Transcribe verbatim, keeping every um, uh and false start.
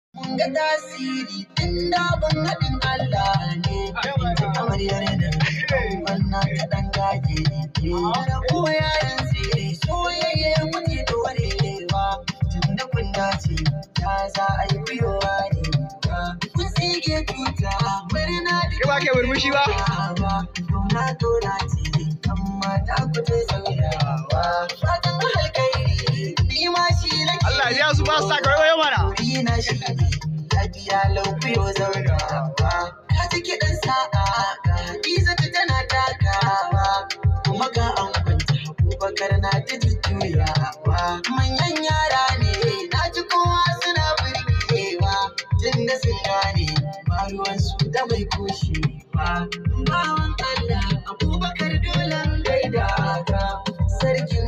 Mun ga tasiri inda ban haɗin Allah ne. Amaryar nan wannan ta ɗan gaje ne. Rabuwa yaran tsere soyayya muke dorewa. Tun da kun dace ta za a yi biyowa ne. Kun tsige tuta murna da ba ke murmushi ba. Dona dona ce amma ta kuce sauyawa. Fatan alkairi ni ma shi nake. Allah ya su ba sa kawai mana. Ina shi ne Hadiya laufiyo zaunawa. Ka ji kiɗan sa'a ga Hadiza tana takawa. Kuma ga an kwanta Abubakar na ta jujjuyawa. Manyan yara ne na ji kowa suna burgewa. Tun da sun gane ba ruwansu da mai kushewa. Bawan Allah Abubakar dolan gaida ka sarki